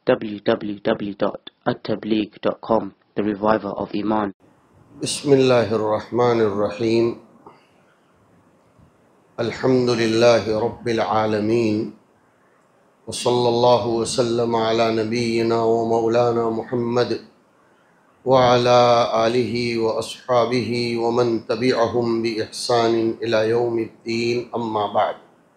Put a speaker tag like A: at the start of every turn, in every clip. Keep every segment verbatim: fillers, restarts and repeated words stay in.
A: w w w dot at tabligh dot com, the reviver of Iman.
B: बिस्मिल्लाहिर्रहमानिर्रहीम। अल्हम्दुलिल्लाहि रब्बिल आलमीन व सल्लल्लाहु वसल्लम अला नबिय्यिना व मौलाना मुहम्मद व अला आलिहि व अस्हाबिहि व मन तबिअहुम बि इहसान इला यौमिद्दीन, अम्मा बाद।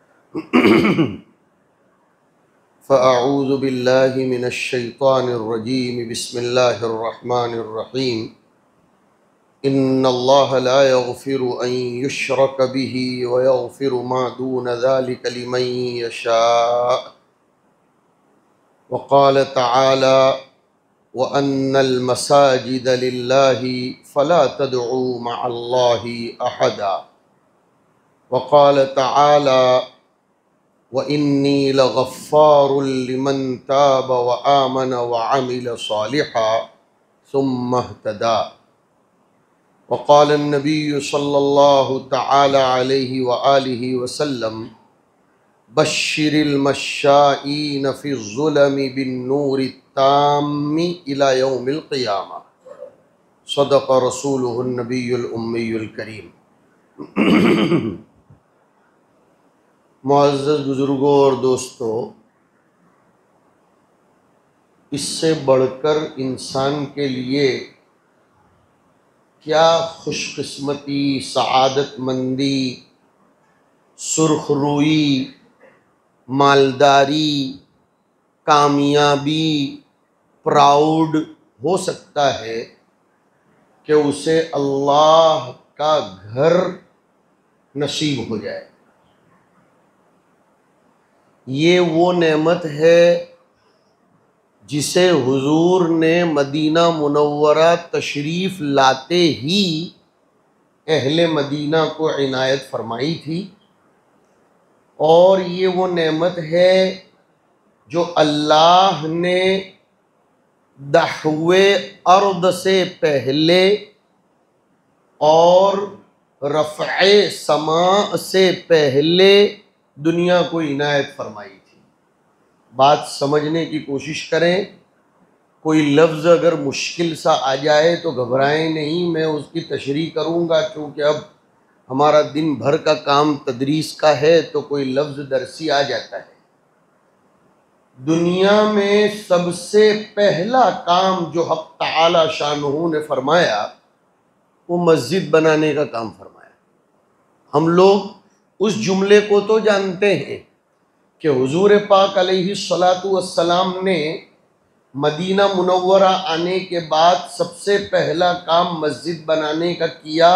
B: फ़अऊज़ु बिल्लाहि मिनश शैतानिर रजीम। बिस्मिल्लाहिर्रहमानिर्रहीम। इन्नल्लाह ला यग़फ़िरु अन युश्रक बिही व यग़फ़िरु मा दून ज़ालिक लिमन यशा। व क़ाल तआला व अन्नल मसाजिद लिल्लाहि फ़ला तदउ मअल्लाहि अहदा। व क़ाल तआला व इन्नी लग़फ़्फ़ारुल लिमन ताब व आमन व अमिल सालिहा सुम्मा इह्तदा। वक़ाल नबी सल्लल्लाहु तआला अलैहि व आलिहि वसल्लम बश्शिरिल मश्शाईन फ़िज़्ज़ुलमि बिन्नूरि ताम्मि इला यौमिल क़ियामा। सदक़ रसूलुहुन नबियुल उम्मियुल करीम। मुअज़्ज़ज़ बुज़ुर्गों और दोस्तों, इससे बढ़कर इंसान के लिए क्या खुशकिस्मती, सआदतमंदी, सुरखरुई, मालदारी, कामयाबी, प्राउड हो सकता है कि उसे अल्लाह का घर नसीब हो जाए। ये वो नेमत है जिसे हुजूर ने मदीना मुनव्वरा तशरीफ़ लाते ही अहले मदीना को इनायत फरमाई थी, और ये वो नेमत है जो अल्लाह ने दहवे अर्द से पहले और रफ़े समा से पहले दुनिया को इनायत फरमाई थी। बात समझने की कोशिश करें। कोई लफ्ज़ अगर मुश्किल सा आ जाए तो घबराएं नहीं, मैं उसकी तशरीह करूँगा, क्योंकि अब हमारा दिन भर का काम तदरीस का है तो कोई लफ्ज़ दरसी आ जाता है। दुनिया में सबसे पहला काम जो हक़ तआला शानुहु ने फरमाया वो मस्जिद बनाने का काम फरमाया। हम लोग उस जुमले को तो जानते हैं कि हुजूर पाक अलैहिस्सलातु वस्सलाम ने मदीना मुनव्वरा आने के बाद सबसे पहला काम मस्जिद बनाने का किया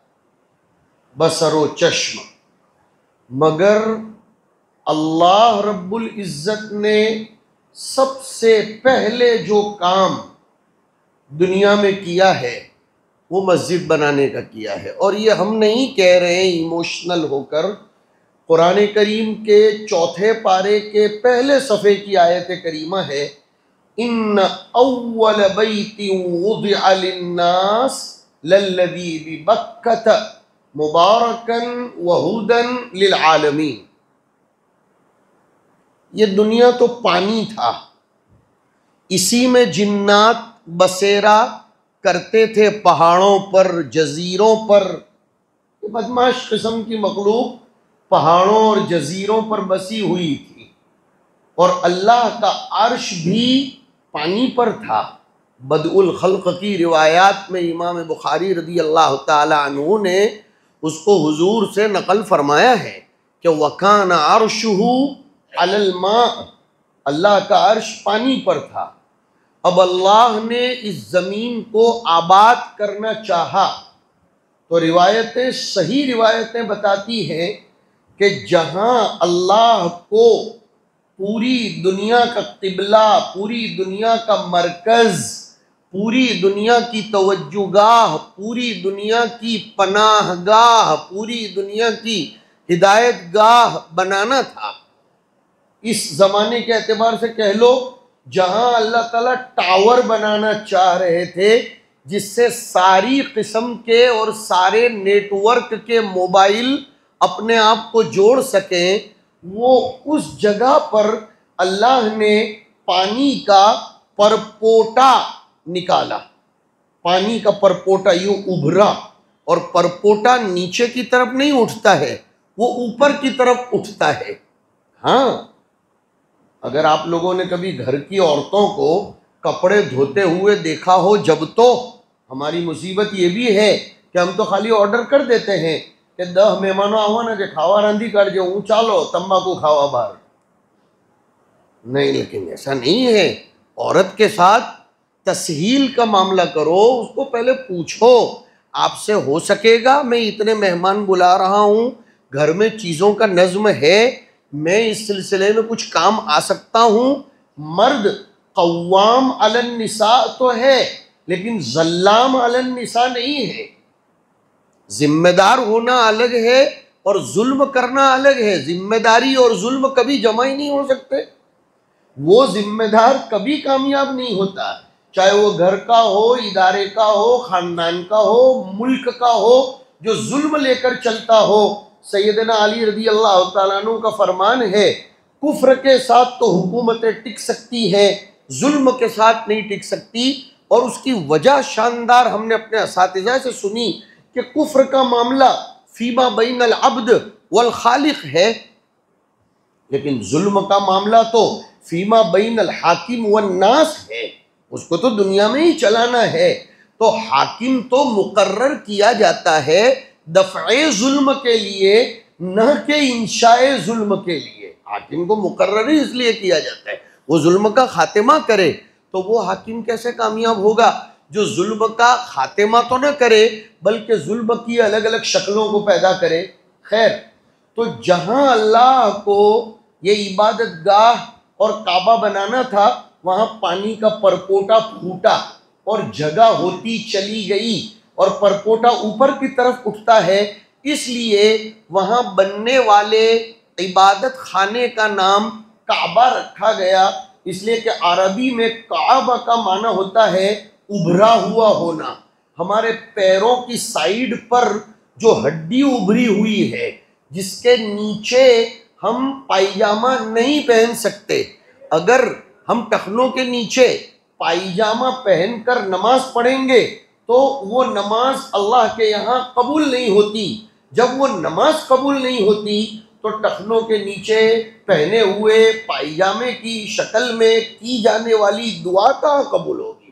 B: बसरो चश्म। मगर अल्लाह रब्बुल इज़्ज़त ने सबसे पहले जो काम दुनिया में किया है वो मस्जिद बनाने का किया है। और ये हम नहीं कह रहे हैं इमोशनल होकर। कुरान करीम के चौथे पारे के पहले सफ़े की आयत करीमा है, इन्न अव्वल बैतिन वुदिअ लिन्नास लल्लज़ी बिबक्कत मुबारकन व हुदन लिल आलमीन। ये दुनिया तो पानी था, इसी में जिन्नात बसेरा करते थे, पहाड़ों पर, जजीरों पर। बदमाश किस्म की मखलूक पहाड़ों और जजीरों पर बसी हुई थी, और अल्लाह का अर्श भी पानी पर था। बदउल खल्क़ की रिवायात में इमाम बुखारी रदी अल्लाह ताला अन्हु ने उसको हुजूर से नकल फरमाया है कि वकान अर्शुहु अलल मा, अल्लाह का अर्श पानी पर था। अब अल्लाह ने इस ज़मीन को आबाद करना चाहा तो रिवायतें, सही रिवायतें बताती हैं कि जहाँ अल्लाह को पूरी दुनिया का क़िबला, पूरी दुनिया का मरकज़, पूरी दुनिया की तवज्जुगाह, पूरी दुनिया की पनाहगाह, पूरी दुनिया की हिदायत गाह बनाना था, इस ज़माने के एतबार से कह लो, जहाँ अल्लाह ताला टावर बनाना चाह रहे थे जिससे सारी किस्म के और सारे नेटवर्क के मोबाइल अपने आप को जोड़ सकें, वो उस जगह पर अल्लाह ने पानी का परपोटा निकाला, पानी का परपोटा यूं उभरा, और परपोटा नीचे की तरफ नहीं उठता है, वो ऊपर की तरफ उठता है। हाँ, अगर आप लोगों ने कभी घर की औरतों को कपड़े धोते हुए देखा हो, जब तो हमारी मुसीबत ये भी है कि हम तो खाली ऑर्डर कर देते हैं कि दह मेहमानों आवा ना जे खावा रांधी कर जो ऊँ चालो तंबाकू खावा बाहर, नहीं, लेकिन ऐसा नहीं है। औरत के साथ तस्हील का मामला करो, उसको पहले पूछो आपसे हो सकेगा, मैं इतने मेहमान बुला रहा हूँ, घर में चीज़ों का नज्म है, मैं इस सिलसिले में कुछ काम आ सकता हूँ। मर्द कव्वाम अलन निसा तो है, लेकिन जल्लाम अलन निसा नहीं है। जिम्मेदार होना अलग है और जुल्म करना अलग है। जिम्मेदारी और जुल्म कभी जमा ही नहीं हो सकते। वो जिम्मेदार कभी कामयाब नहीं होता, चाहे वो घर का हो, इदारे का हो, खानदान का हो, मुल्क का हो, जो जुल्म लेकर चलता हो। सैयदना अली रज़ी अल्लाह तआला अन्हु का फरमान है, कुफ्र के साथ तो हुकूमतें टिक सकती हैं, जुल्म के साथ नहीं टिक सकती। और उसकी वजह शानदार हमने अपने असातिज़ा से सुनी कि कुफ्र का मामला फीमा बैनल अब्द वल खालिक है, लेकिन जुल्म का मामला तो फीमा बैनल हाकिम वन नास है। उसको तो दुनिया में ही चलाना है। तो हाकिम तो मुकर्रर किया जाता है दफ़े जुल्म के लिए, न के इंशाए जुल्म के लिए। हाकिम को मुकर्रर ही इसलिए किया जाता है वो जुल्म का खात्मा करे। तो वो हाकिम कैसे कामयाब होगा जो जुल्म का खात्मा तो न करे बल्कि जुल्म की अलग अलग शक्लों को पैदा करे। खैर, तो जहां अल्लाह को ये इबादत गाह और काबा बनाना था, वहां पानी का परपोटा फूटा और जगह होती चली गई, और परपोटा ऊपर की तरफ उठता है, इसलिए वहां बनने वाले इबादत खाने का नाम काबा रखा गया। इसलिए कि अरबी में काबा का माना होता है उभरा हुआ होना। हमारे पैरों की साइड पर जो हड्डी उभरी हुई है, जिसके नीचे हम पायजामा नहीं पहन सकते, अगर हम टखनों के नीचे पायजामा पहनकर नमाज पढ़ेंगे तो वो नमाज अल्लाह के यहाँ कबूल नहीं होती। जब वो नमाज कबूल नहीं होती तो टखनों के नीचे पहने हुए पायजामे की शक्ल में की जाने वाली दुआ कहाँ कबूल होगी।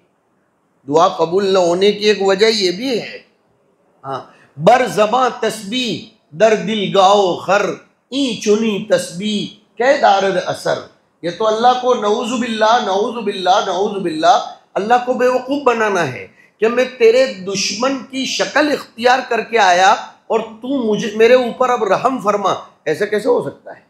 B: दुआ कबूल न होने की एक वजह ये भी है। हाँ, बर ज़बां तस्बीह दर दिल गाओ खर, ई चुनी तस्बीह कै दारद असर। ये तो अल्लाह को नऊज़ुबिल्लाह नऊज़ुबिल्लाह नऊज़ुबिल्लाह अल्लाह को बेवकूफ़ बनाना है कि मैं तेरे दुश्मन की शक्ल इख्तियार करके आया और तू मुझे मेरे ऊपर अब रहम फरमा। ऐसे कैसे हो सकता है?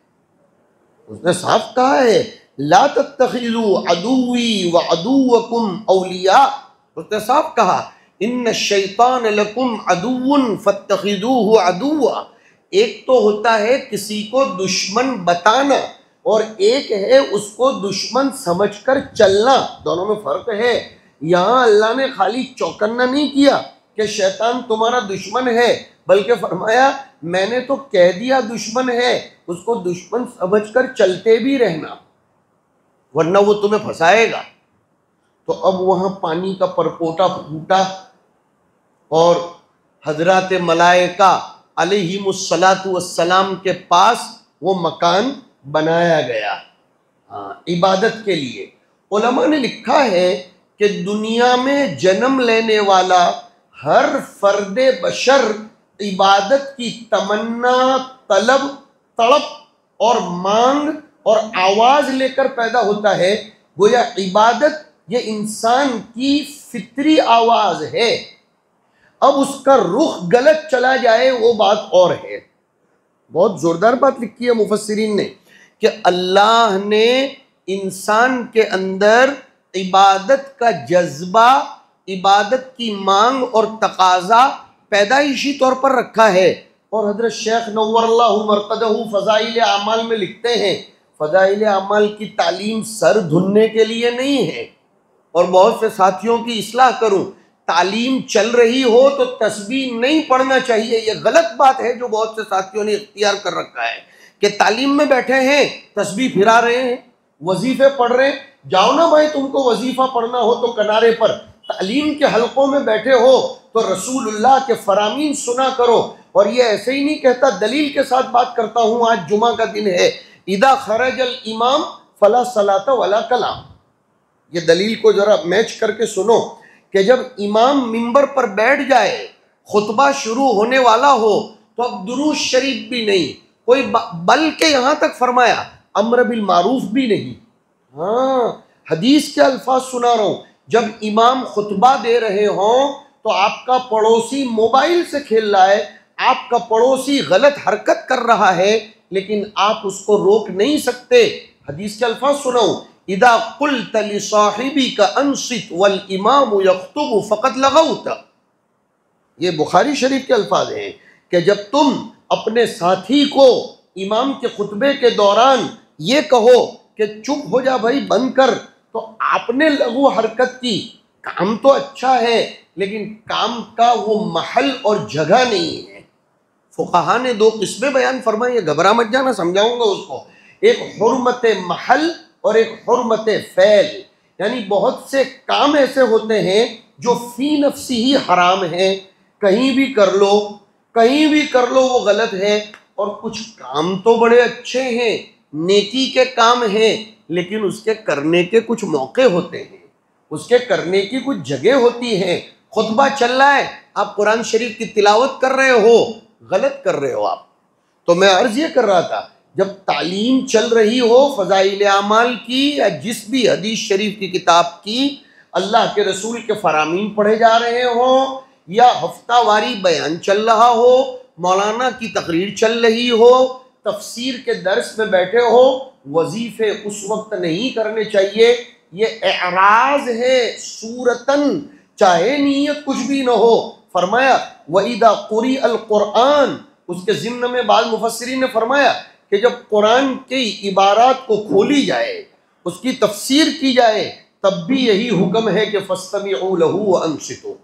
B: उसने साफ कहा है, ला तत्तखिज़ू अदुव्वी व अदुव्वकुम औलिया। उसने साफ कहा, इन्न शैतान लकुम अदुव्वुन फत्तखिज़ूहु अदुव्वा। एक तो होता है किसी को दुश्मन बताना और एक है उसको दुश्मन समझकर चलना, दोनों में फर्क है। यहाँ अल्लाह ने खाली चौकन्ना नहीं किया कि शैतान तुम्हारा दुश्मन है, बल्कि फरमाया मैंने तो कह दिया दुश्मन है, उसको दुश्मन समझकर चलते भी रहना, वरना वो तुम्हें फंसाएगा। तो अब वहाँ पानी का परपोटा फूटा और हजरत मलाइका अलैहिमुस्सलातु वस्सलाम के पास वो मकान बनाया गया, हाँ, इबादत के लिए। उलमा ने लिखा है कि दुनिया में जन्म लेने वाला हर फर्दे बशर इबादत की तमन्ना, तलब, तड़प और मांग और आवाज़ लेकर पैदा होता है। गोया इबादत ये इंसान की फितरी आवाज़ है। अब उसका रुख गलत चला जाए वो बात और है। बहुत ज़ोरदार बात लिखी है मुफस्सिरीन ने कि अल्लाह ने इंसान के अंदर इबादत का जज्बा, इबादत की मांग और तकाजा पैदाइशी तौर पर रखा है। और हजरत शेख नव्वरल्लाहु मरकदहु फ़ज़ाइल आमाल में लिखते हैं, फ़ज़ाइल आमाल की तालीम सर धुनने के लिए नहीं है। और बहुत से साथियों की इस्लाह करूं, तालीम चल रही हो तो तस्बीह नहीं पढ़ना चाहिए। ये गलत बात है जो बहुत से साथियों ने इख्तियार कर रखा है कि तालीम में बैठे हैं, तस्बीह फिरा रहे हैं, वजीफे पढ़ रहे हैं, जाओ ना भाई, तुमको वजीफा पढ़ना हो तो किनारे पर, तालीम के हलकों में बैठे हो तो रसूलुल्लाह के फरामीन सुना करो। और ये ऐसे ही नहीं कहता, दलील के साथ बात करता हूँ। आज जुमा का दिन है, इदा खरजल इमाम फला सलात वला कलाम। ये दलील को जरा मैच करके सुनो कि जब इमाम मिंबर पर बैठ जाए, खुतबा शुरू होने वाला हो, तो अब दुरूद शरीफ भी नहीं कोई, बल्कि यहां तक फरमाया अम्र बिल मारूफ भी नहीं। हाँ, हदीस के अल्फाज सुना रहा हूं, जब इमाम खुतबा दे रहे हों तो आपका पड़ोसी मोबाइल से खेल रहा है, आपका पड़ोसी गलत हरकत कर रहा है, लेकिन आप उसको रोक नहीं सकते। हदीस के अल्फाज सुनाऊं, इदा कुल्त लिसाहिबी का अनसित वल इमाम यख्तुबु फकत लगौता। ये बुखारी शरीफ के अल्फाज हैं कि जब तुम अपने साथी को इमाम के खुतबे के दौरान ये कहो कि चुप हो जा भाई, बंद कर, तो आपने लघु हरकत की। काम तो अच्छा है, लेकिन काम का वो महल और जगह नहीं है। फुकाहा ने दो किस्में बयान फरमाई, घबरा मत जाना, समझाऊंगा उसको। एक हुर्मत महल और एक हुर्मत फैल। यानी बहुत से काम ऐसे होते हैं जो फी नफ्सी ही हराम है, कहीं भी कर लो, कहीं भी कर लो वो गलत है। और कुछ काम तो बड़े अच्छे हैं, नेकी के काम हैं, लेकिन उसके करने के कुछ मौके होते हैं, उसके करने की कुछ जगह होती है। खुतबा चल रहा है, आप कुरान शरीफ की तिलावत कर रहे हो, गलत कर रहे हो आप। तो मैं अर्ज ये कर रहा था, जब तालीम चल रही हो फ़ज़ाइल आमाल की या जिस भी हदीस शरीफ की किताब की, अल्लाह के रसूल के फरामीन पढ़े जा रहे हो, या हफ्तावारी बयान चल रहा हो, मौलाना की तकरीर चल रही हो, तफसीर के दर्स में बैठे हो, वजीफे उस वक्त नहीं करने चाहिए। ये एराज है सूरतन, चाहे नीयत कुछ भी न हो। फरमाया वइदा कुरी अल कुरान, उसके ज़िम्न में बाद मुफस्सिरीन ने फरमाया कि जब कुरान की इबारात को खोली जाए, उसकी तफसीर की जाए, तब भी यही हुक्म है कि फस्तमिउ लहू व अंसितू,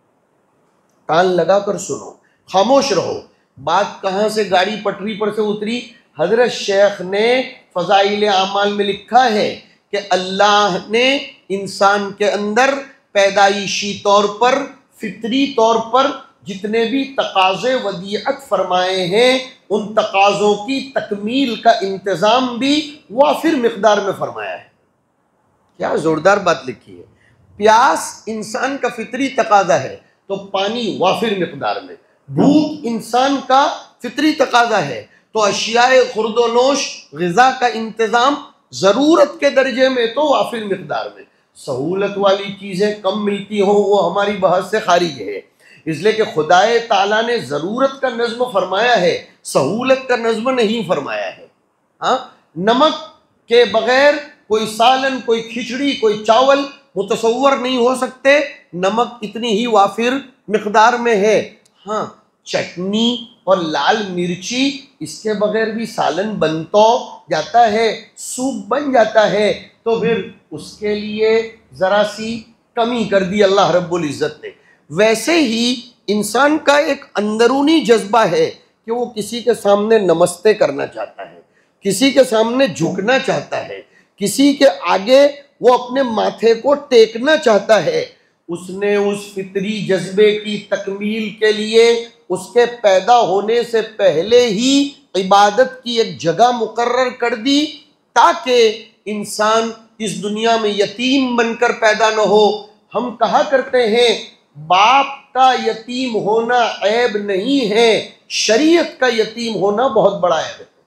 B: कान लगा कर सुनो, खामोश रहो। बात कहाँ से गाड़ी पटरी पर से उतरी? हजरत शेख ने फ़ज़ाइल आमाल में लिखा है कि अल्लाह ने इंसान के अंदर पैदाइशी तौर पर, फितरी तौर पर जितने भी तकाज़े वदीअत फरमाए हैं, उन तकाज़ों की तकमील का इंतज़ाम भी वाफिर मिक़दार में फरमाया है। क्या ज़ोरदार बात लिखी है। प्यास इंसान का फितरी तकाज़ा है, तो पानी वाफिर मिक़दार में। भूख इंसान का फितरी तकाज़ा है, तो अशियाए खुर्दोनोश ग़िज़ा का इंतज़ाम ज़रूरत के दर्जे में, तो वाफिर मिक़दार में। सहूलत वाली चीज़ें कम मिलती हों, वो हमारी बहस से खारिज है। इसलिए कि खुदाए ताला ने ज़रूरत का नज़्म फरमाया है, सहूलत का नज़्म नहीं फरमाया है। हाँ, नमक के बग़ैर कोई सालन, कोई खिचड़ी, कोई चावल मुतसव्वर नहीं हो सकते। नमक इतनी ही वाफिर मिक़दार में है। हाँ, चटनी और लाल मिर्ची, इसके बगैर भी सालन बन तो जाता है, सूप बन जाता है, तो फिर उसके लिए ज़रा सी कमी कर दी अल्लाह रब्बुल इज़्ज़त ने। वैसे ही इंसान का एक अंदरूनी जज्बा है कि वो किसी के सामने नमस्ते करना चाहता है, किसी के सामने झुकना चाहता है, किसी के आगे वो अपने माथे को टेकना चाहता है। उसने उस फितरी जज्बे की तकमील के लिए उसके पैदा होने से पहले ही इबादत की एक जगह मुकर्रर कर दी, ताकि इंसान इस दुनिया में यतीम बनकर पैदा न हो। हम कहा करते हैं बाप का यतीम होना ऐब नहीं है, शरीयत का यतीम होना बहुत बड़ा ऐब है।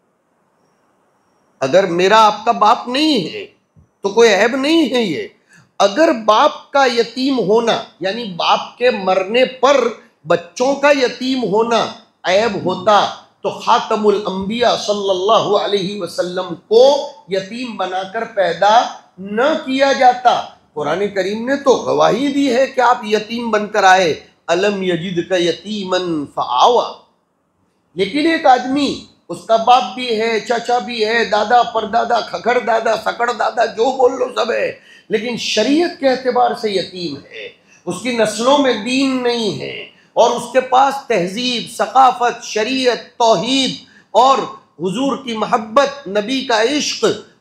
B: अगर मेरा आपका बाप नहीं है तो कोई ऐब नहीं है ये। अगर बाप का यतीम होना, यानी बाप के मरने पर बच्चों का यतीम होना ऐब होता, तो खातमुल अंबिया सल्लल्लाहु अलैहि वसल्लम को यतीम बनाकर पैदा न किया जाता। कुरान करीम ने तो गवाही दी है कि आप यतीम बनकर आए, अलम यजिद का यतीमन फआवा। लेकिन एक आदमी, उसका बाप भी है, चाचा भी है, दादा परदादा, खखड़ दादा, सकड़ दादा, जो बोल लो सब है, लेकिन शरीयत के एतबार से यतीम है। उसकी नस्लों में दीन नहीं है, और उसके पास तहजीब, सकाफत, शरीयत, तौहीद और हुजूर की मोहब्बत, नबी का इश्क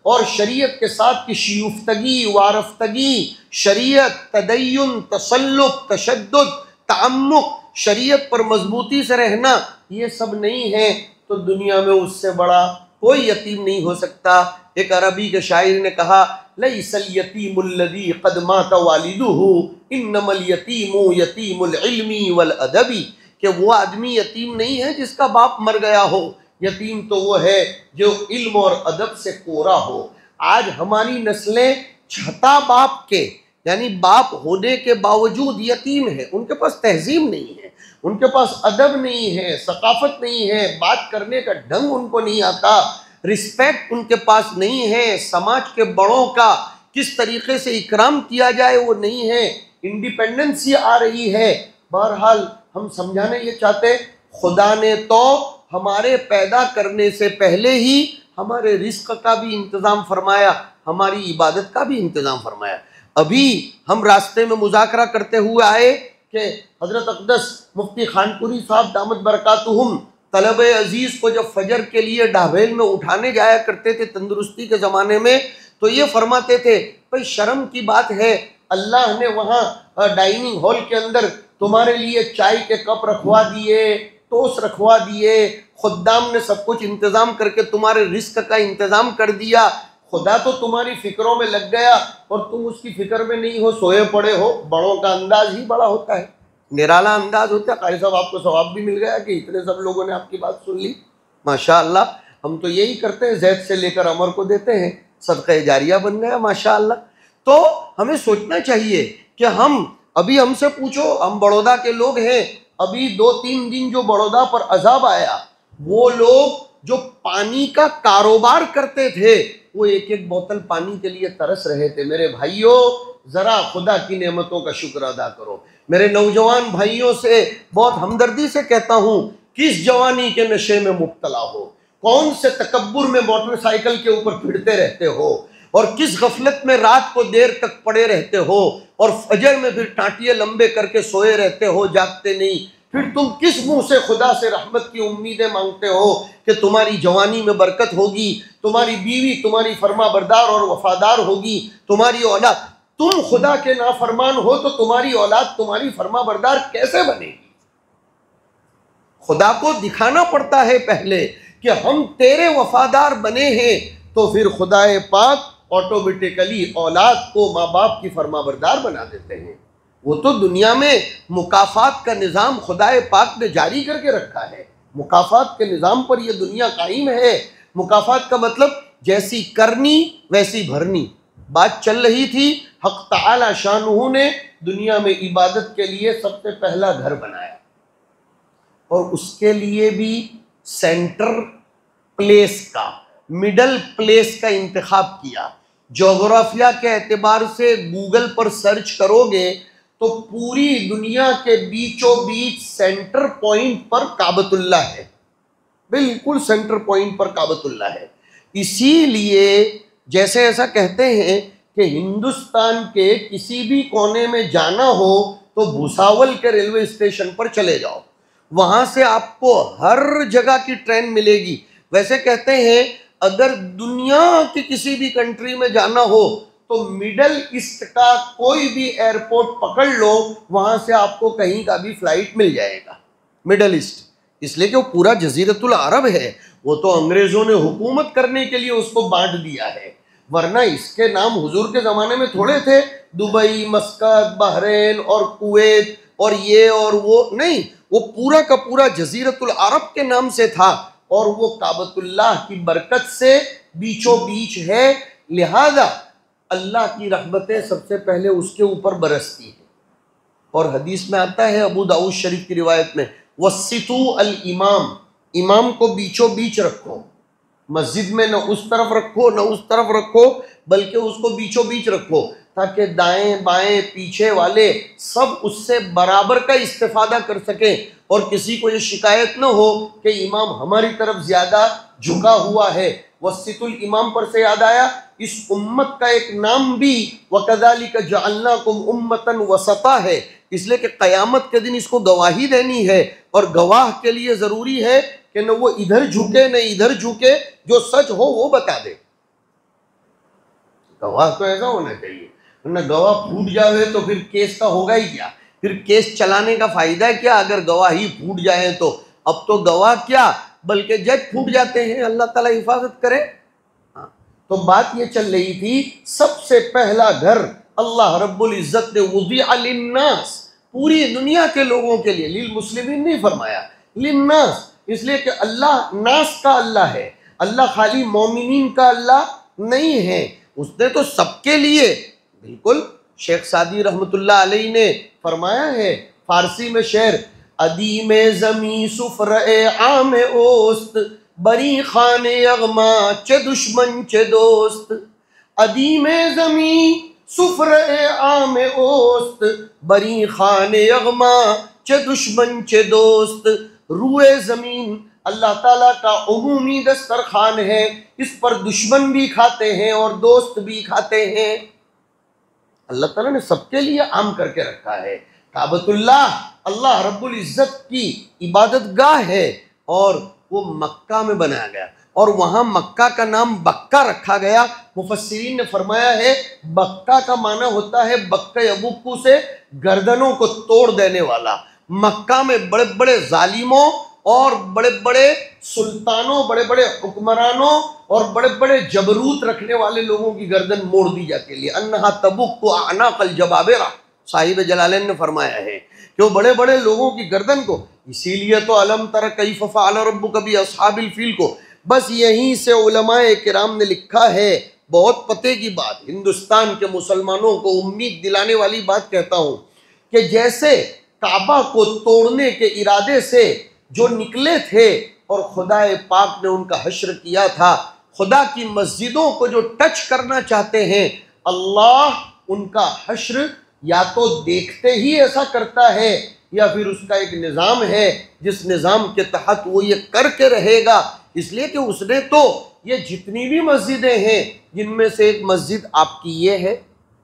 B: और शरीयत के साथ की शियुफ्तगी, वारफ्तगी, शरीयत, तदय्युन, तसल्लुक, तशद्दुद, तअम्मुक, शरीयत पर मजबूती से रहना, ये सब नहीं है तो दुनिया में उससे बड़ा कोई यतीम नहीं हो सकता। एक अरबी के शायर ने कहा, लैसल यतीमुल्लज़ी क़द माता वालिदुहु इन्नमल यतीमु यतीमुल इल्मी वल अदबी, कि वो आदमी यतीम नहीं है जिसका बाप मर गया हो, यतीम तो वो है जो इल्म और अदब से कोरा हो। आज हमारी नस्लें छठा बाप के, यानी बाप होने के बावजूद यतीम है, उनके पास तहजीब नहीं है, उनके पास अदब नहीं है, सकाफत नहीं है, बात करने का ढंग उनको नहीं आता, रिस्पेक्ट उनके पास नहीं है, समाज के बड़ों का किस तरीके से इकराम किया जाए वो नहीं है, इंडिपेंडेंसी आ रही है। बहरहाल हम समझाने ये चाहते, खुदा ने तो हमारे पैदा करने से पहले ही हमारे रिस्क का भी इंतज़ाम फरमाया, हमारी इबादत का भी इंतज़ाम फरमाया। अभी हम रास्ते में मुज़ाकरा करते हुए आए कि हज़रत अक़दस मुफ्ती खानपुरी साहब दामत बरकातुहुम तलब अजीज़ को जब फजर के लिए ढाबेल में उठाने जाया करते थे तंदुरुस्ती के ज़माने में, तो ये फरमाते थे, भाई शर्म की बात है, अल्लाह ने वहाँ डाइनिंग हॉल के अंदर तुम्हारे लिए चाय के कप रखवा दिए, टोस्ट रखवा दिए, खुद्दाम ने सब कुछ इंतज़ाम करके तुम्हारे रिस्क का इंतज़ाम कर दिया, खुदा तो तुम्हारी फिक्रों में लग गया और तुम उसकी फिक्र में नहीं हो, सोए पड़े हो। बड़ों का अंदाज ही बड़ा होता है, निराला अंदाज होता है। कारी साहब आपको सवाब भी मिल गया कि इतने सब लोगों ने आपकी बात सुन ली, माशाअल्लाह। हम तो यही करते हैं, जैद से लेकर अमर को देते हैं, सदक़े जारिया बन गया माशाअल्लाह। तो हमें सोचना चाहिए कि हम, अभी हमसे पूछो, हम बड़ौदा के लोग हैं, अभी दो तीन दिन जो बड़ौदा पर अजाब आया, वो लोग जो पानी का कारोबार करते थे वो एक एक बोतल पानी के लिए तरस रहे थे। मेरे भाइयों, जरा खुदा की नेमतों का शुक्र अदा करो। मेरे नौजवान भाइयों से बहुत हमदर्दी से कहता हूँ, किस जवानी के नशे में मुब्तला हो, कौन से तकब्बुर में मोटरसाइकिल के ऊपर फिरते रहते हो, और किस गफलत में रात को देर तक पड़े रहते हो, और फजर में फिर टाटिये लंबे करके सोए रहते हो, जागते नहीं। फिर तुम किस मुंह से खुदा से रहमत की उम्मीदें मांगते हो कि तुम्हारी जवानी में बरकत होगी, तुम्हारी बीवी तुम्हारी फरमा बरदार और वफादार होगी, तुम्हारी औलाद, तुम खुदा के नाफरमान हो तो तुम्हारी औलाद तुम्हारी फरमा बरदार कैसे बनेगी? खुदा को दिखाना पड़ता है पहले कि हम तेरे वफादार बने हैं, तो फिर खुदाए पाक ऑटोमेटिकली औलाद को माँ बाप की फरमा बरदार बना देते हैं। वो तो दुनिया में मुकाफात का निज़ाम खुदाए पाक ने जारी करके रखा है, मुकाफात के निज़ाम पर यह दुनिया कायम है। मुकाफात का मतलब जैसी करनी वैसी भरनी। बात चल रही थी, हक़ तआला शानुहु ने दुनिया में इबादत के लिए सबसे पहला घर बनाया, और उसके लिए भी सेंटर प्लेस का, मिडल प्लेस का इंतखाब किया। जोग्राफिया के एतबार से गूगल पर सर्च करोगे तो पूरी दुनिया के बीचों बीच सेंटर पॉइंट पर काबतुल्लाह है, बिल्कुल सेंटर पॉइंट पर काबतुल्लाह है। इसीलिए जैसे ऐसा कहते हैं कि हिंदुस्तान के किसी भी कोने में जाना हो तो भुसावल के रेलवे स्टेशन पर चले जाओ, वहाँ से आपको हर जगह की ट्रेन मिलेगी। वैसे कहते हैं अगर दुनिया की किसी भी कंट्री में जाना हो तो मिडल ईस्ट का कोई भी एयरपोर्ट पकड़ लो, वहाँ से आपको कहीं का भी फ्लाइट मिल जाएगा। मिडल ईस्ट इसलिए कि वो पूरा जजीरतुल अरब है, वो तो अंग्रेज़ों ने हुकूमत करने के लिए उसको बांट दिया है, वरना इसके नाम हुजूर के ज़माने में थोड़े थे, दुबई, मस्कत, बहरीन और कुवैत और ये और वो नहीं, वो पूरा का पूरा जजीरतुल अरब के नाम से था, और वो काबतुल्लाह की बरकत से बीचों बीच है। लिहाजा अल्लाह की रहमतें सबसे पहले उसके ऊपर बरसती है। और हदीस में आता है, अबू दाऊद शरीफ की रिवायत में, वस्सितू अल इमाम, इमाम को बीचों बीच रखो, मस्जिद में न उस तरफ रखो न उस तरफ रखो, बल्कि उसको बीचों बीच रखो, ताकि दाएं बाएं पीछे वाले सब उससे बराबर का इस्तेफादा कर सके, और किसी को ये शिकायत न हो कि इमाम हमारी तरफ ज़्यादा झुका हुआ है। वस्सितुल इमाम पर से याद आया, इस उम्मत का एक नाम भी वकज़ालिका जअलनाकुम उम्मतन वसता है, इसलिए कि क़यामत के दिन इसको गवाही देनी है, और गवाह के लिए ज़रूरी है कि न वो इधर झुके न इधर झुके, जो सच हो वो बता दे। गवाह तो ऐसा होना चाहिए, वरना गवाह फूट जाए तो फिर केस का होगा ही क्या, फिर केस चलाने का फायदा क्या अगर गवाह ही फूट जाए तो। अब तो गवाह क्या बल्कि जज फूट जाते हैं, अल्लाह ताला हिफाजत करे। हाँ, तो बात ये चल रही थी, सबसे पहला घर अल्लाह रब्बुल इज्जत ने वुज़िअ लिन्नास, पूरी दुनिया के लोगों के लिए, लिल मुस्लिमीन नहीं फरमाया, लिन्नास, इसलिए कि अल्लाह नास का अल्लाह है, अल्लाह खाली मोमिनीन का अल्लाह नहीं है, उसने तो सबके लिए। बिल्कुल, शेख सादी रहमतुल्लाह अलैहि ने फरमाया है फारसी में शेर, अदीम ज़मी सुफ़र-ए आम ओस्त, बरी खाने अगमा चे दुश्मन चे दोस्त। अदीम ज़मी सुफ़र-ए आम ओस्त, बरी खाने अगमा चे दुश्मन चे दोस्त। रूए ज़मीन अल्लाह ताला का उमूमी दस्तरखान है, इस पर दुश्मन भी खाते हैं और दोस्त भी खाते हैं। अल्लाह ताला ने सबके लिए आम करके रखा है। काबतुल्लाह अल्लाह रब्बुल इज्जत की इबादत गाह है और वो मक्का में बनाया गया और वहाँ मक्का का नाम बक्का रखा गया। मुफस्सिरीन ने फरमाया है बक्का का माना होता है बक्का यबुक्कू से गर्दनों को तोड़ देने वाला। मक्का में बड़े बड़े जालिमों और बड़े बड़े सुल्तानों, बड़े बड़े हुक्मरानों और बड़े बड़े जबरूत रखने वाले लोगों की गर्दन मोड़ दी जाती है। अन्नहा तबुक्कु अनाक़ल जबाबिरा, साहिब जलालैन ने फरमाया है कि वो बड़े बड़े लोगों की गर्दन को, इसीलिए तो अलम तर कैफ़ फ़अल रब्बुक बि अस्हाबिल फील को बस यहीं से उलमाए किराम ने लिखा है। बहुत पते की बात, हिंदुस्तान के मुसलमानों को उम्मीद दिलाने वाली बात कहता हूँ कि जैसे काबा को तोड़ने के इरादे से जो निकले थे और खुदाए पाक ने उनका हश्र किया था, खुदा की मस्जिदों को जो टच करना चाहते हैं, अल्लाह उनका हश्र या तो देखते ही ऐसा करता है या फिर उसका एक निज़ाम है जिस निज़ाम के तहत वो ये करके रहेगा। इसलिए कि उसने तो ये जितनी भी मस्जिदें हैं जिनमें से एक मस्जिद आपकी ये है,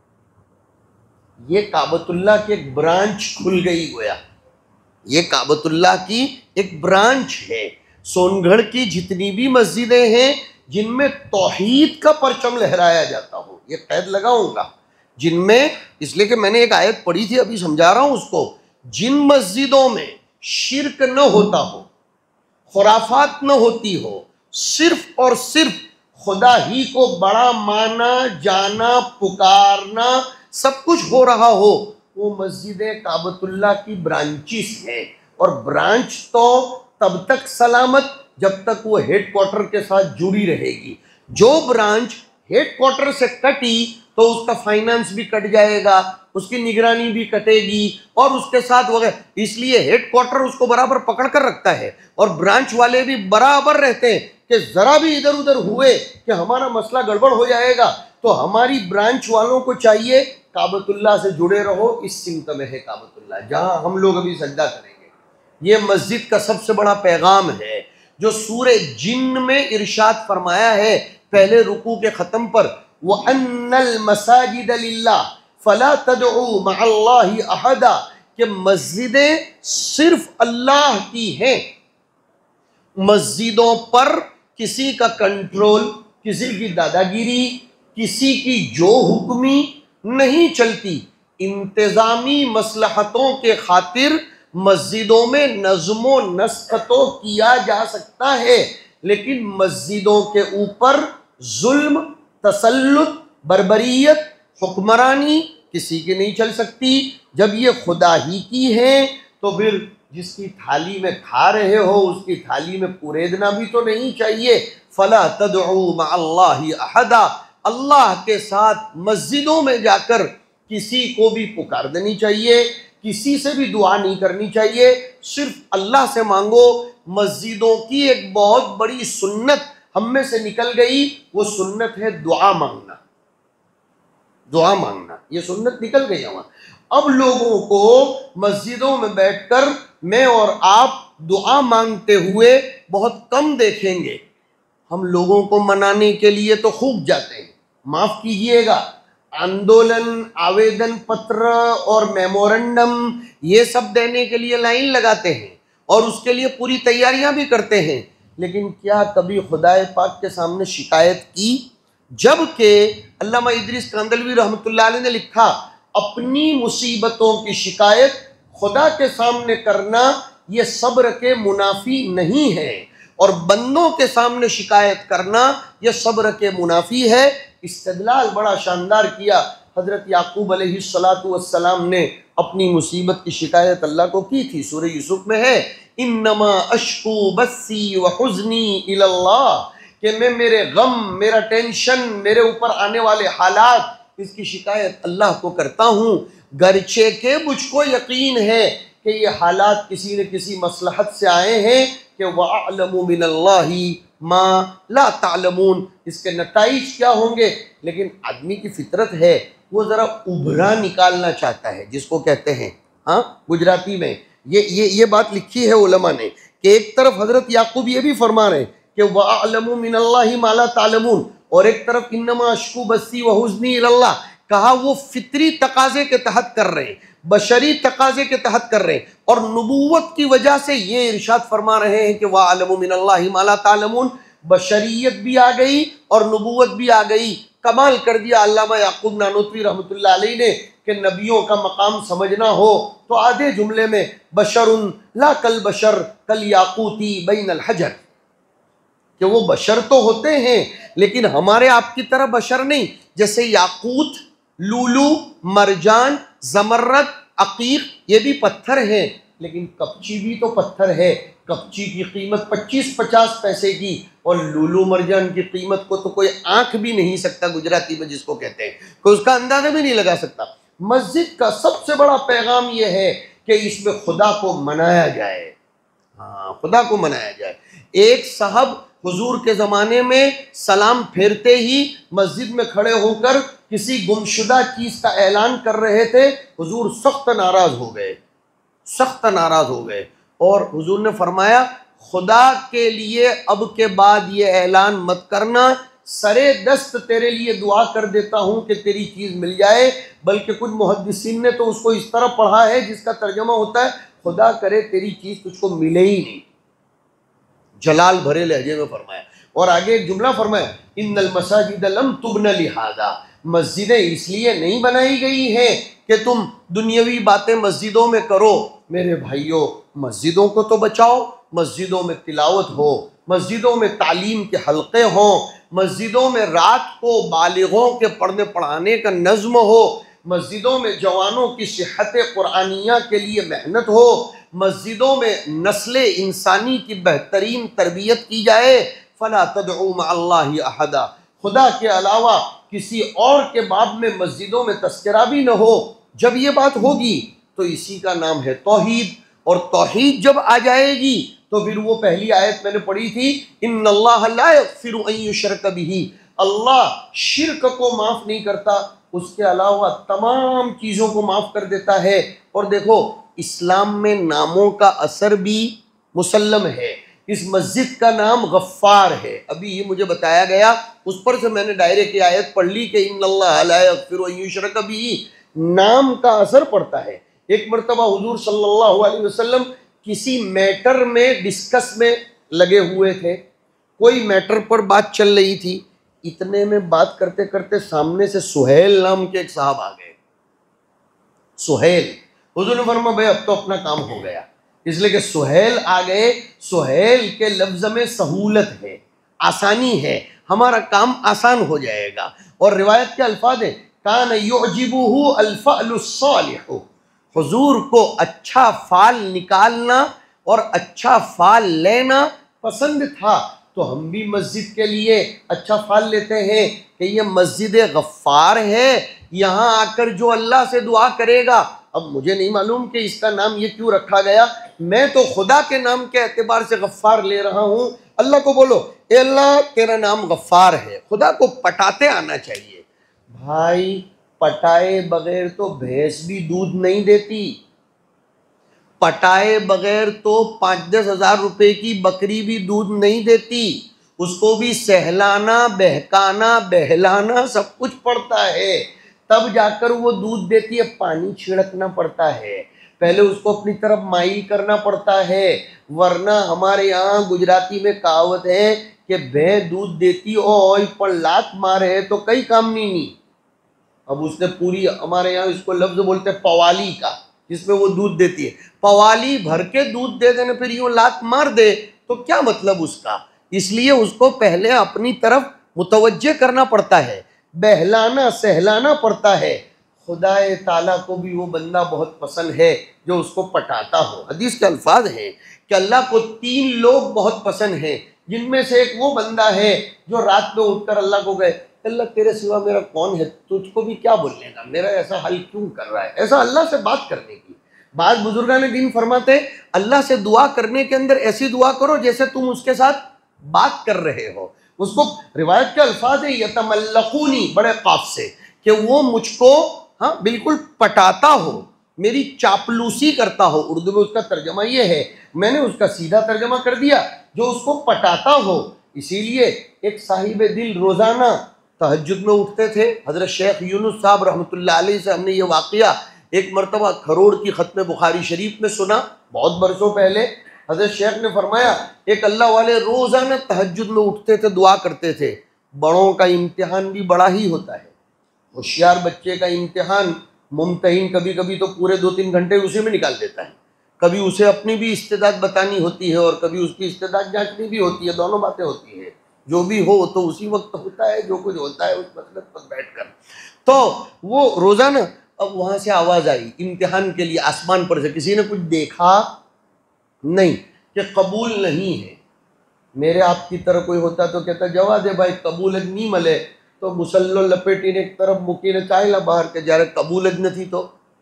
B: ये काबतुल्लाह की एक ब्रांच खुल गई गोया, ये काबतुल्लाह की एक ब्रांच है। सोनगढ़ की जितनी भी मस्जिदें हैं जिनमें तौहीद का परचम लहराया जाता हो, ये कैद लगाऊंगा जिनमें, इसलिए कि मैंने एक आयत पढ़ी थी अभी समझा रहा हूं उसको, जिन मस्जिदों में शिर्क न होता हो, खुराफात न होती हो, सिर्फ और सिर्फ खुदा ही को बड़ा माना जाना पुकारना सब कुछ हो रहा हो, वो मस्जिदें काबतुल्लाह की ब्रांचिस हैं। और ब्रांच तो तब तक सलामत जब तक वो हेडक्वार्टर के साथ जुड़ी रहेगी। जो ब्रांच हेडक्वार्टर से कटी तो उसका फाइनेंस भी कट जाएगा, उसकी निगरानी भी कटेगी और उसके साथ वगैरह, इसलिए हेडक्वार्टर उसको बराबर पकड़ कर रखता है और ब्रांच वाले भी बराबर रहते हैं कि जरा भी इधर उधर हुए कि हमारा मसला गड़बड़ हो जाएगा, तो हमारी ब्रांच वालों को चाहिए काबतुल्लाह से जुड़े रहो। इस सिमत में है काबतुल्लाह जहां हम लोग अभी सजदा करेंगे। ये मस्जिद का सबसे बड़ा पैगाम है जो सूरे जिन्न में इरशाद फरमाया है पहले रुकू के ख़त्म पर, व अन्नल मसाजिद लिल्लाह फला तदउ मअल्लाहि अहदा, कि मस्जिदें सिर्फ अल्लाह की हैं, मस्जिदों पर किसी का कंट्रोल, किसी की दादागिरी, किसी की जो हुक्मी नहीं चलती। इंतज़ामी मसलहतों के खातिर मस्जिदों में नज़्मो नस्ख तो किया जा सकता है, लेकिन मस्जिदों के ऊपर जुल्म, तसल्लुत, बर्बरियत, हुक्मरानी किसी की नहीं चल सकती। जब ये खुदा ही की है तो फिर जिसकी थाली में खा रहे हो उसकी थाली में कुरेदना भी तो नहीं चाहिए। फला तदउ मअल्लाहि अहदा, अल्लाह के साथ मस्जिदों में जाकर किसी को भी पुकार देनी चाहिए, किसी से भी दुआ नहीं करनी चाहिए, सिर्फ अल्लाह से मांगो। मस्जिदों की एक बहुत बड़ी सुन्नत हम में से निकल गई, वो सुन्नत है दुआ मांगना। दुआ मांगना ये सुन्नत निकल गई हमारा। अब लोगों को मस्जिदों में बैठकर मैं और आप दुआ मांगते हुए बहुत कम देखेंगे। हम लोगों को मनाने के लिए तो खूब जाते हैं, माफ कीजिएगा, आंदोलन, आवेदन पत्र और मेमोरेंडम ये सब देने के लिए लाइन लगाते हैं और उसके लिए पूरी तैयारियां भी करते हैं, लेकिन क्या कभी खुदाए पाक के सामने शिकायत की? जबकि अल्लामा इदरीस कांदलवी रहमतुल्लाह अलैह ने लिखा, अपनी मुसीबतों की शिकायत खुदा के सामने करना ये सब्र के मुनाफी नहीं है, और बंदों के सामने शिकायत करना ये सब्र के मुनाफी है। इस्तिदलाल बड़ा शानदार किया। हजरत याकूब अलैहिस्सलातु वस्सलाम ने अपनी मुसीबत की शिकायत अल्लाह को की थी। सूरह यूसुफ में है, इन्नमा अश्कू बस्सी व हुज़्नी इलल्लाह, कि मैं मेरे गम, मेरा टेंशन, मेरे ऊपर आने वाले हालात, इसकी शिकायत अल्लाह को करता हूँ। गर्चे के मुझको यकीन है कि ये हालात किसी न किसी मसलहत से आए हैं, कि वअअलमु मिनल्लाहि मा ला तालमून, इसके नताइज क्या होंगे। लेकिन आदमी की फितरत है, वो ज़रा उभरा निकालना चाहता है, जिसको कहते हैं, हाँ गुजराती में ये ये ये बात लिखी है उलमा ने, कि एक तरफ हज़रत याकूब ये भी फरमा रहे कि वअअलमु मिनल्लाहि मा ला तालमून, और एक तरफ इन्नमा अश्कू बस्सी व हुज़्नी इलल्लाह, कहा वो फितरी तकाजे के तहत कर रहे हैं, बशरी तकाजे के तहत कर रहे हैं, और नबूवत की वजह से ये इरशाद फरमा रहे हैं कि वअअलमु मिनल्लाहि मा ला तालमून। बशरियत भी आ गई और नबूवत भी आ गई। कमाल कर दिया अल्लामा याकूब नानोतवी रहमतुल्लाह अलैह ने, कि नबियों का मकाम समझना हो तो आधे जुमले में बशरुन ला कल बशर कल याकूती बैनल हजर, कि वो बशर तो होते हैं लेकिन हमारे आपकी तरह बशर नहीं। जैसे याकूत, लूलू, मरजान, जमर्रद, अकीक, ये भी पत्थर हैं, लेकिन कपची भी तो पत्थर है। कपची की कीमत पच्चीस पचास पैसे की, और लूलू मरजान की कीमत को तो कोई आंख भी नहीं सकता, गुजराती में जिसको कहते हैं, कोई उसका अंदाजा भी नहीं लगा सकता। मस्जिद का सबसे बड़ा पैगाम यह है कि इसमें खुदा को मनाया जाए, हाँ खुदा को मनाया जाए। एक साहब हुजूर के ज़माने में सलाम फेरते ही मस्जिद में खड़े होकर किसी गुमशुदा चीज़ का ऐलान कर रहे थे। हुजूर सख्त नाराज़ हो गए, सख्त नाराज़ हो गए, और हुजूर ने फरमाया, खुदा के लिए अब के बाद ये ऐलान मत करना, सरे दस्त तेरे लिए दुआ कर देता हूँ कि तेरी चीज़ मिल जाए। बल्कि कुछ मुहद्दिसीन ने तो उसको इस तरह पढ़ा है जिसका तर्जमा होता है, खुदा करे तेरी चीज़ तुझको मिले ही नहीं, जलाल भरे लहजे में फरमाया। और आगे एक जुमला फरमाया, इन्नल मसाजिद लम तुबन लिहाजा, मस्जिदें इसलिए नहीं बनाई गई हैं कि तुम दुनियावी बातें मस्जिदों में करो। मेरे भाइयों, मस्जिदों को तो बचाओ, मस्जिदों में तिलावत हो, मस्जिदों में तालीम के हल्के हों, मस्जिदों में रात को बालिगों के पढ़ने पढ़ाने का नज़्म हो, मस्जिदों में जवानों की सेहत कुरानिया के लिए मेहनत हो, मस्जिदों में नस्ल इंसानी की बेहतरीन तरबियत की जाए। फला तदउ मअल्लाहि अहदा, खुदा के अलावा किसी और के बाब में मस्जिदों में तस्करा भी न हो। जब ये बात होगी तो इसी का नाम है तौहीद, और तौहीद जब आ जाएगी तो फिर वो पहली आयत मैंने पढ़ी थी, इन्नल्लाह ला यग़फ़िरु अन युशरक बिही, अल्लाह शिर्क को माफ़ नहीं करता, उसके अलावा तमाम चीज़ों को माफ़ कर देता है। और देखो, इस्लाम में नामों का असर भी मुसल्लम है। इस मस्जिद का नाम गफ्फार है, अभी ये मुझे बताया गया, उस पर से मैंने डायरेक्ट आयत पढ़ ली कि इन्नल्लाह ला यग़फ़िरु अन युशरक बिही। नाम का असर पड़ता है। एक मरतबा हुजूर सल्लल्लाहु अलैहि वसल्लम किसी मैटर में डिस्कस में लगे हुए थे, कोई मैटर पर बात चल रही थी, इतने में बात करते करते सामने से सुहेल नाम के एक साहब आ गए। सुहेल, हुजूर ने फरमाया भाई अब तो अपना काम हो गया, इसलिए कि सुहेल आ गए। सुहेल के लफ्ज़ में सहूलत है, आसानी है, हमारा काम आसान हो जाएगा। और रिवायत के अल्फाज हैं, कान युअजिबुहु अल-फ़अलुस सालिहु, हुजूर को अच्छा फाल निकालना और अच्छा फाल लेना पसंद था। तो हम भी मस्जिद के लिए अच्छा फाल लेते हैं कि ये मस्जिद गफ्फार है, यहाँ आकर जो अल्लाह से दुआ करेगा। अब मुझे नहीं मालूम कि इसका नाम ये क्यों रखा गया, मैं तो खुदा के नाम के एतबार से गफ्फार ले रहा हूँ। अल्लाह को बोलो, ए अल्लाह तेरा नाम गफ्फार है। खुदा को पटाते आना चाहिए भाई, पटाए बगैर तो भैंस भी दूध नहीं देती, पटाए बगैर तो पाँच दस हजार रुपए की बकरी भी दूध नहीं देती, उसको भी सहलाना, बहकाना, बहलाना सब कुछ पड़ता है, तब जाकर वो दूध देती है। पानी छिड़कना पड़ता है, पहले उसको अपनी तरफ माइल करना पड़ता है, वरना हमारे यहाँ गुजराती में कहावत है कि भैं दूध देती हो पर लात मारे तो कई काम नहीं नी। अब उसने पूरी, हमारे यहाँ इसको लफ्ज बोलते हैं पवाली का, जिसमें वो दूध देती है, पवाली भर के दूध दे देने फिर यूं लात मार दे तो क्या मतलब उसका। इसलिए उसको पहले अपनी तरफ मुतवज्जे करना पड़ता है, बहलाना सहलाना पड़ता है। खुदाए ताला को भी वो बंदा बहुत पसंद है जो उसको पटाता हो। हदीस के अल्फाज हैं कि अल्लाह को तीन लोग बहुत पसंद हैं, जिनमें से एक वो बंदा है जो रात में उठकर अल्लाह को कहे, अल्लाह तेरे सिवा मेरा कौन है, तुझको भी क्या बोलने का, मेरा ऐसा हल क्यों कर रहा है। ऐसा अल्लाह से बात करने की। बाद बुजुर्गान दीन फरमाते अल्लाह से दुआ करने के अंदर ऐसी दुआ करो जैसे तुम उसके साथ बात कर रहे हो। उसको रिवायत के अल्फाज है यतमल्लकूनी, बड़े काफ से, कि वो मुझको हाँ बिल्कुल पटाता हो, मेरी चापलूसी करता हो। उर्दू में उसका तर्जमा ये है, मैंने उसका सीधा तर्जमा कर दिया, जो उसको पटाता हो। इसीलिए एक साहिब दिल रोजाना तहज्जुद में उठते थे। हजरत शेख यूनुस साहब रहमतुल्लाह अलैह से हमने ये वाक़या एक मरतबा खरोड़ की ख़त्म बुखारी शरीफ में सुना, बहुत बरसों पहले। हजरत शेख ने फरमाया एक अल्लाह वाले रोज़ाना तहज्जुद में उठते थे, दुआ करते थे। बड़ों का इम्तिहान भी बड़ा ही होता है। होशियार बच्चे का इम्तिहान मुमतहिन कभी कभी तो पूरे दो तीन घंटे उसी में निकाल देता है। कभी उसे अपनी भी इस्तेदाद बतानी होती है और कभी उसकी इस्तेदाद जांचनी भी होती है, दोनों बातें होती है। जो भी हो तो उसी वक्त होता है, जो कुछ होता है उस मसलक पर बैठकर। तो वो रोज़ाना, अब वहाँ से आवाज़ आई इम्तिहान के लिए, आसमान पर से किसी ने कुछ देखा नहीं कि कबूल नहीं है। मेरे आपकी तरह कोई होता तो कहता जवाब दे भाई कबूलत नहीं मले तो मुसल्लो लपेटी ने एक तरफ मुकी ने चाहला बाहर के जा रहे, कबूलत न थी। तो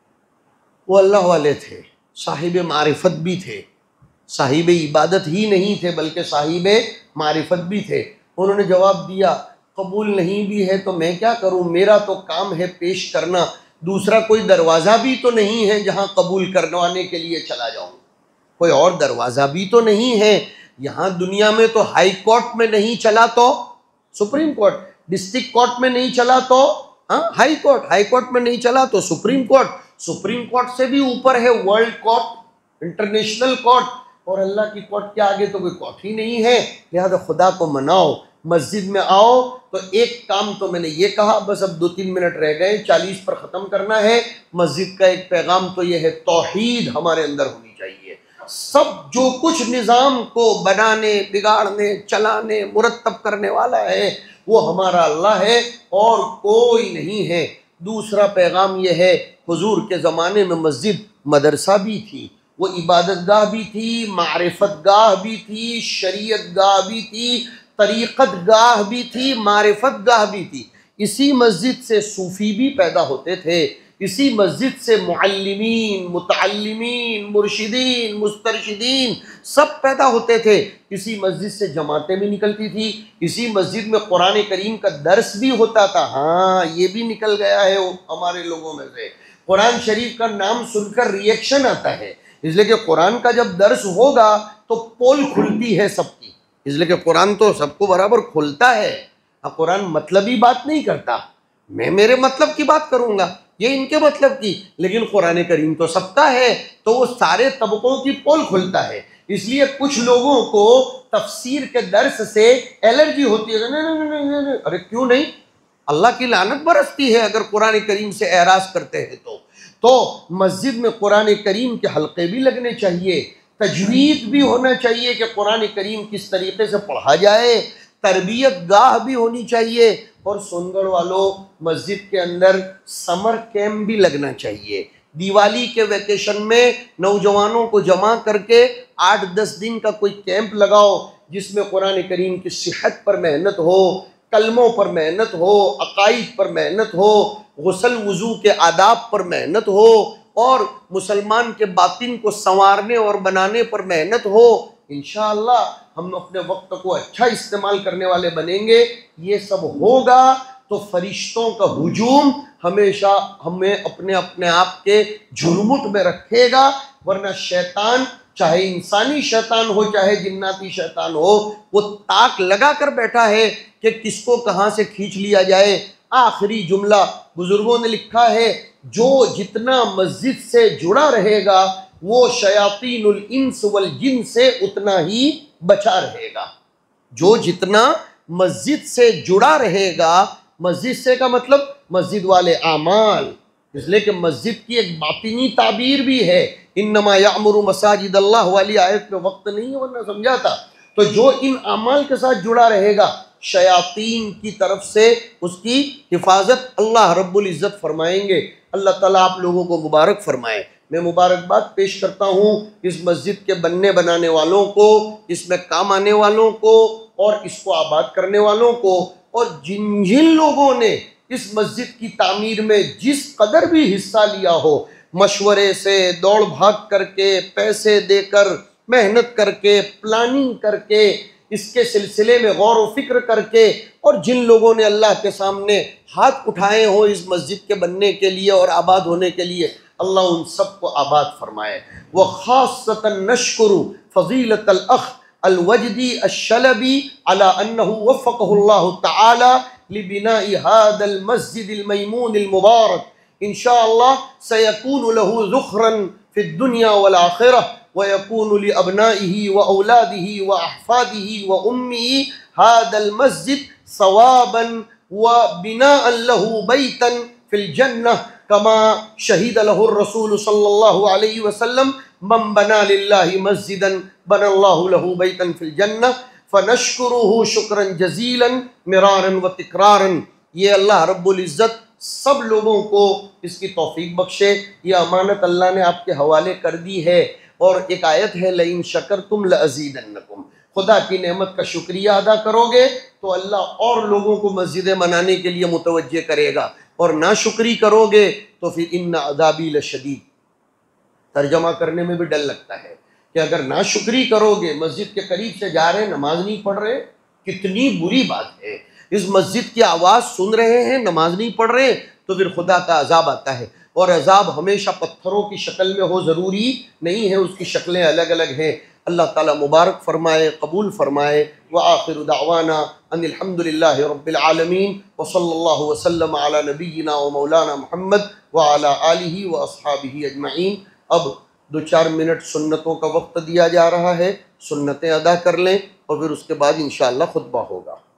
B: वो अल्लाह वाले थे, साहिब मारिफत भी थे, साहिब इबादत ही नहीं थे बल्कि साहिब मारिफत भी थे। उन्होंने जवाब दिया कबूल नहीं भी है तो मैं क्या करूं, मेरा तो काम है पेश करना, दूसरा कोई दरवाज़ा भी तो नहीं है जहां कबूल करवाने के लिए चला जाऊं, कोई और दरवाज़ा भी तो नहीं है। यहाँ दुनिया में तो हाई कोर्ट में नहीं चला तो सुप्रीम कोर्ट, डिस्ट्रिक्ट कोर्ट में नहीं चला तो हाँ हाई कोर्ट, हाई कोर्ट में नहीं चला तो सुप्रीम कोर्ट, सुप्रीम कोर्ट से भी ऊपर है वर्ल्ड कोर्ट, इंटरनेशनल कोर्ट, और अल्लाह की कोर्ट के आगे तो कोई कोर्ट ही नहीं है। लिहाजा खुदा को मनाओ, मस्जिद में आओ। तो एक काम तो मैंने ये कहा, बस अब दो तीन मिनट रह गए, चालीस पर ख़त्म करना है। मस्जिद का एक पैगाम तो ये है, तौहीद हमारे अंदर होनी चाहिए। सब जो कुछ निज़ाम को बनाने, बिगाड़ने, चलाने, मुरतब करने वाला है वो हमारा अल्लाह है और कोई नहीं है। दूसरा पैगाम यह है, हुजूर के ज़माने में मस्जिद मदरसा भी थी, वो इबादत गाह भी थी, मारिफत गाह भी थी, शरीयत गाह भी थी, तरीक़त गाह भी थी, मारिफत गाह भी थी। इसी मस्जिद से सूफ़ी भी पैदा होते थे, इसी मस्जिद से मुअल्लिमीन, मुतअल्लिमीन, मुर्शिदीन, मुस्तरशिदीन सब पैदा होते थे। इसी मस्जिद से जमातें भी निकलती थी, इसी मस्जिद में कुरान करीम का दर्स भी होता था। हाँ ये भी निकल गया है हमारे लोगों में से, कुरान शरीफ का नाम सुनकर रिएक्शन आता है, इसलिए कि कुरान का जब दर्स होगा तो पोल खुलती है सबकी, इसलिए कि कुरान तो सबको बराबर खुलता है। अब कुरान मतलबी बात नहीं करता, मैं मेरे मतलब की बात करूंगा, ये इनके मतलब की, लेकिन कुरान करीम तो सबका है, तो वो सारे तबकों की पोल खुलता है। इसलिए कुछ लोगों को तफसीर के दर्स से एलर्जी होती है, नहीं नहीं नहीं नहीं नहीं, अरे क्यों नहीं, अल्लाह की लानत बरसती है अगर कुरान करीम से एराज करते हैं तो। तो मस्जिद में कुरान करीम के हल्के भी लगने चाहिए, तजवीद भी होना चाहिए कि कुरान करीम किस तरीके से पढ़ा जाए, तरबियत गाह भी होनी चाहिए, और सुंदर वालों मस्जिद के अंदर समर कैंप भी लगना चाहिए। दिवाली के वैकेशन में नौजवानों को जमा करके आठ दस दिन का कोई कैंप लगाओ जिसमें कुरान करीम की सिहत पर मेहनत हो, कलमों पर मेहनत हो, अकाईद पर मेहनत हो, गुस्ल वज़ू के आदाब पर मेहनत हो, और मुसलमान के बातिन को संवारने और बनाने पर मेहनत हो। इंशाअल्लाह हम अपने वक्त को अच्छा इस्तेमाल करने वाले बनेंगे। ये सब होगा तो फरिश्तों का हुजूम हमेशा हमें अपने अपने आप के झुरमुट में रखेगा, वरना शैतान, चाहे इंसानी शैतान हो चाहे जिन्नाती शैतान हो, वो ताक लगा कर बैठा है कि किसको कहाँ से खींच लिया जाए। आखिरी जुमला बुजुर्गों ने लिखा है, जो जितना मस्जिद से जुड़ा रहेगा वो शयातीनुल इंस वल जिन से उतना ही बचा रहेगा। जो जितना मस्जिद से जुड़ा रहेगा, मस्जिद से का मतलब मस्जिद वाले आमाल, इसलिए कि मस्जिद की एक बातिनी ताबीर भी है, इन्नमा यामुरु मसाजिद अल्लाह वाली आयत में वक्त नहीं है वरना समझा था। तो जो इन अमाल के साथ जुड़ा रहेगा, शयातीन की तरफ से उसकी हिफाजत अल्लाह रब्बुल इज़्ज़त फरमाएंगे। अल्लाह ताला आप लोगों को मुबारक फरमाए। मैं मुबारकबाद पेश करता हूँ इस मस्जिद के बनने बनाने वालों को, इसमें काम आने वालों को और इसको आबाद करने वालों को, और जिन जिन लोगों ने इस मस्जिद की तामीर में जिस कदर भी हिस्सा लिया हो, मशवरे से, दौड़ भाग करके, पैसे देकर, मेहनत करके, प्लानिंग करके, इसके सिलसिले में गौर व फिक्र करके, और जिन लोगों ने अल्लाह के सामने हाथ उठाए हो इस मस्जिद के बनने के लिए और आबाद होने के लिए, अल्लाह उन सबको आबाद फरमाए। व खासतन नशकुरु फजीलतल अख अल-वजदी अश-शलबी अला अन्नहु वफ़क़हुल्लाहु तआला लिबिनाई हादल मस्जिदिल मयमूनिल मुबारक। इंशाअल्लाह सयकूनु लहु ज़ुख़रन फ़िद दुनिया वल आख़िरह व यकूनु लि अबनाइही व औलादिही व अहफ़ादिही व उम्मिही हादल मस्जिद सवाबन व बिनाअन लहु बैतन फ़िल जन्नह कमा शहीद लहु रसूल सल्लल्लाहु अलैहि वसल्लम मन बना लिल्लाहि मस्जिदन बनल्लाहु लहु बैतन फ़िल जन्नह फ़नश्कुरुहु शुक्रन जज़ीलन मिरारन व तिकरारन। ये अल्लाह रब्बुल इज़्ज़त सब लोगों को इसकी तौफीक बख्शे। ये अमानत अल्लाह ने आपके हवाले कर दी है। और एक आयत है, लइन शकरतुम लअज़ीदन्नकुम, खुदा की नेमत का शुक्रिया अदा करोगे तो अल्लाह और लोगों को मस्जिदें बनाने के लिए मुतवज्जे करेगा, और ना शुक्री करोगे तो फिर इन्ना अज़ाबी लशदीद। तर्जमा करने में भी डर लगता है कि अगर ना शुक्री करोगे, मस्जिद के करीब से जा रहे, नमाज नहीं पढ़ रहे, कितनी बुरी बात है। इस मस्जिद की आवाज़ सुन रहे हैं, नमाज नहीं पढ़ रहे, तो फिर खुदा का अजाब आता है। और अजाब हमेशा पत्थरों की शक्ल में हो ज़रूरी नहीं है, उसकी शक्लें अलग अलग हैं। अल्लाह ताला मुबारक फरमाए, कबूल फरमाए। व आखिरु दावाना अनिल हम्दुलिल्लाहि रब्बिल आलमीन व सल्लल्लाहु वसल्लम अला नबिय्यिना व मौलाना मुहम्मद व अला आलिहि व अस्हाबिहि अजमईन। अब दो चार मिनट सुन्नतों का वक्त दिया जा रहा है, सुन्नतें अदा कर लें और फिर उसके बाद इंशाअल्लाह खुतबा होगा।